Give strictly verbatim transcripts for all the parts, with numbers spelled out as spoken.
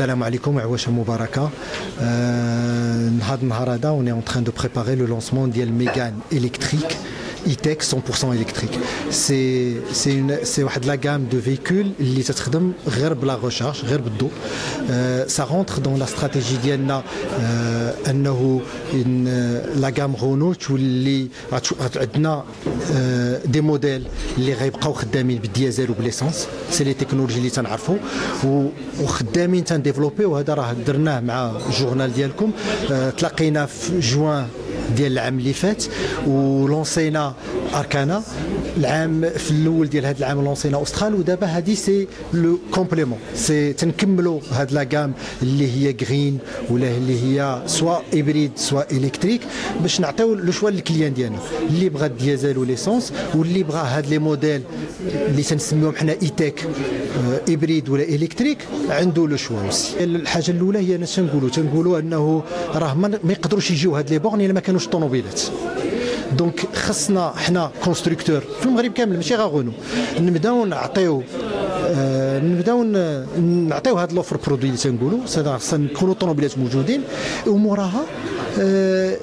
السلام عليكم وعواشة مباركة. هذا النهار هذا on est en train de préparer le lancement ديال ميغان électrique E-Tech cent pour cent électrique. C'est c'est une c'est واحد la gamme de véhicules اللي تتخدم غير بلا recharge غير بالضوء. Ça rentre dans la stratégie ديالنا انه la gamme Renault تولي عندنا دي موديل اللي غيبقاو خدامين بالديزل وبليسانس. سي لي تكنولوجي اللي تنعرفوا وخدامين تنديفلوبيو. وهذا راه درناه مع الجورنال ديالكم. تلاقينا في جوان ديال العام اللي فات ولونسينا اركانا. العام في الاول ديال هذا العام لونسينا اوسترال. ودابا هذه سي لو كومبليمون. سي تنكملوا هاد لا غام اللي هي غرين ولا اللي هي سوا هيبريد سوا الكتريك باش نعطيو لو شوا للكليان ديالنا اللي بغى الديزل وليسونس واللي بغى هاد لي موديل اللي تنسميوهم حنا ايتيك هيبريد ولا الكتريك عنده لو شوا اوسي. الحاجه الاولى هي انا تنقولوا تنقولوا انه راه ما يقدروش يجيو هاد لي بورن الا ما كانوش الطوموبيلات. دونك خصنا حنا كونستركتور في المغرب كامل ماشي غير غونو نبداو نعطيو آه نبداو نعطيو هاد لوفر برودوي اللي تنقولوا خصنا نكونوا الطوموبيلات موجودين وموراها آه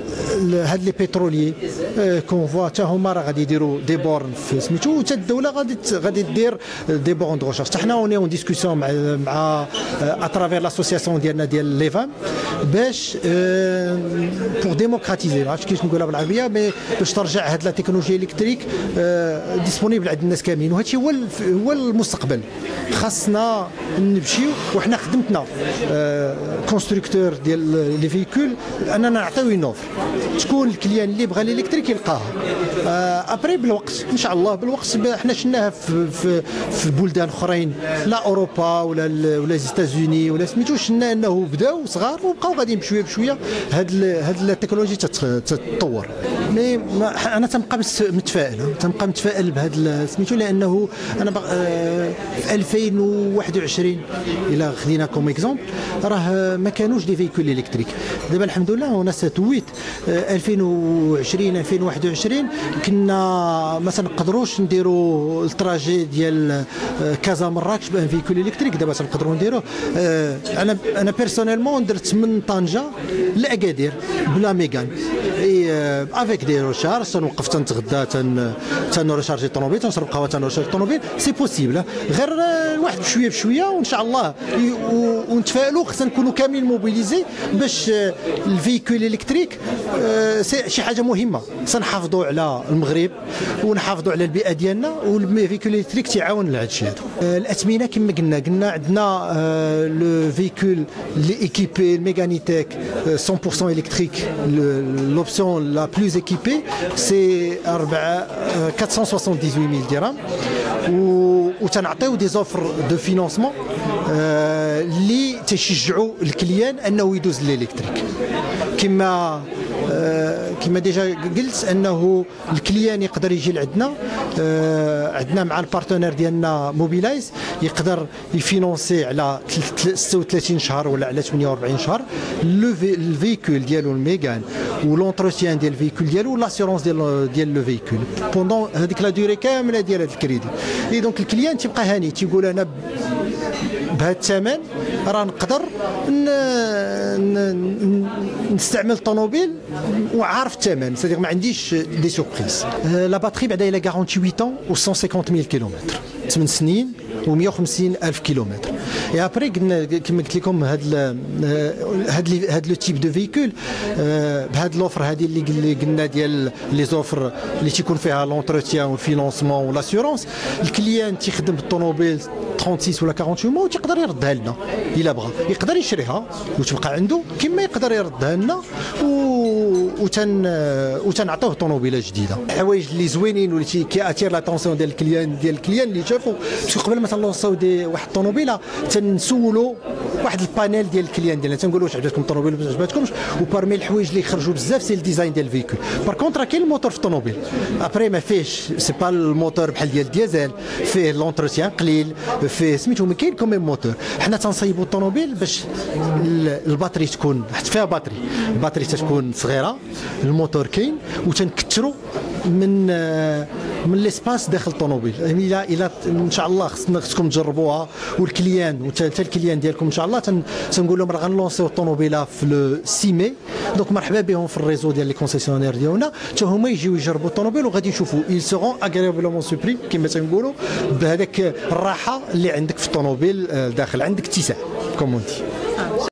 هاد لي بتروليي آه كون فوا حتى هما راه غادي يديروا دي بورن في سميتو وحتى الدوله غادي غادي دير دي بورن دو ريشارج. حتى حنا اوني اون ديسكسيون مع مع اترافير لاسوسياسيون ديالنا ديال ليفام باش آه بور ديموكراتيزي. ما عرفتش كيفاش نقولها بالعربيه مي باش ترجع هاد لا تكنولوجيا الكتريك آه ديسپونيبل عند الناس كاملين. وهادشي هو هو المستقبل. خاصنا نمشيو وحنا خدمتنا آه كونستركتور ديال لي فيكول اننا نعطيو اون اوفر تكون الكليان اللي بغى الالكتريك يلقاها. ابري بالوقت ان شاء الله بالوقت حنا شفناها في في في بلدان اخرين لا اوروبا ولا ولا زيتازوني ولا سميتو شفنا انه بداو صغار وبقاو غاديين بشويه بشويه هاد هاد التكنولوجيا تتطور. مي انا تنبقى متفائل تنبقى متفائل بهذا سميتو لانه انا في ألفين وواحد وعشرين الى خدينا كوم اكزومبل راه ما كانوش دي فيكول الكتريك. دابا الحمد لله انا ساتويت ألفين وعشرين ألفين وواحد وعشرين كنا ما تنقدروش نديروا التراجي ديال كازا مراكش بان فيكول الكتريك. دابا تنقدروا نديروه. انا انا بيرسونيلمون درت من طنجه لاكادير بلا ميغان اي افيك دي ريشارج. تنوقف تنتغدى تن تنريشارجي الطوموبيل تنشرب قهوه تنريشارجي الطوموبيل. سي بوسيبل غير واحد بشويه بشويه وان شاء الله ونتفائلوا. خصنا نكونوا كاملين موبيليزي باش الفيكول الكتريك شي حاجه مهمه. سنحافظوا على المغرب ونحافظوا على البيئه ديالنا والفيكول الكتريك تيعاون لهذا الشيء هذا. الاثمنه كما قلنا قلنا عندنا لو فيكول لي ايكيبي الميغانيتيك cent pour cent électrique. L'option la plus équipée c'est quatre cent soixante-dix-huit mille dirhams و تنعطيو دي زوفر دو فينانسمون اللي تشجعوا الكليان انه يدوز للالكتريك. كما كما ديجا قلت انه الكليان يقدر يجي لعندنا. عندنا مع البارتنير ديالنا موبيلايز يقدر يفينونسي على ستة وثلاثين شهر ولا على ثمانية وأربعين شهر الفيكول ديالو الميغان ولونتروتيان ديال الفيكول ديالو لاسيورونس ديال ديال لو فيكول بوندون هذيك لا دوري كامله ديال هذا الكريدي. اي دونك الكليان تيبقى هاني تيقول انا بهذا الثمن راه نقدر نستعمل الطوموبيل وعارف الثمن. سيدي ما عنديش دي سوربريز. لا باتري بعدا الى غارونتي ثمانية ans و مية وخمسين ألف كيلومتر ثمان سنين و مية وخمسين ألف كيلومتر. اي ابري قلنا كما قلت لكم هاد هاد هاد لو تيب دو فيكول بهاد لوفر هذه اللي قلنا ديال لي زوفر اللي تيكون فيها لونتروتيان والفينونسمون والاسيورونس. الكليان تيخدم بالطوموبيل ستة وثلاثين ولا أربعين مو تيقدر يردها لنا الا بغى. يقدر يشريها وتبقى عنده كما يقدر يردها لنا و وتن وتنعطوه طوموبيله جديده. الحوايج اللي زوينين واللي كياتير لاتونسيون ديال الكليان ديال الكليان اللي شافوا باسكو قبل ما تنلونسيو دي واحد الطوموبيله تنسولوا واحد البانيل ديال الكليان ديالنا تنقولوا واش عجبتكم الطوموبيل ولا ما عجبتكمش. وبارمي الحوايج اللي خرجوا بزاف سي الديزاين ديال الفيكول. بار كونتر كاين الموتور في الطوموبيل ابري ما فيهش سي با الموتور بحال ديال الديزل فيه لونتروتيان قليل فيه سميتو ما كاين كوميم موتور. حنا تنصايبوا الطوموبيل باش الباتري تكون حيت فيها باتري الباتري تكون صغيره الموتور كاين وتنكثروا من من ليسباس داخل الطوموبيل. الى الى ان شاء الله خصكم تجربوها، والكليان وحتى الكليان ديالكم ان شاء الله تنقول لهم راه غنلونسيو الطوموبيله في لو سي مي. دونك مرحبا بهم في الريزو ديال لي كونسيسيونير ديالنا، حتى هما يجيو يجربوا الطوموبيل وغادي يشوفوا ils seront agréablement surpris كما تنقولوا بهذاك الراحه اللي عندك في الطوموبيل داخل، عندك اتساع كومونتي.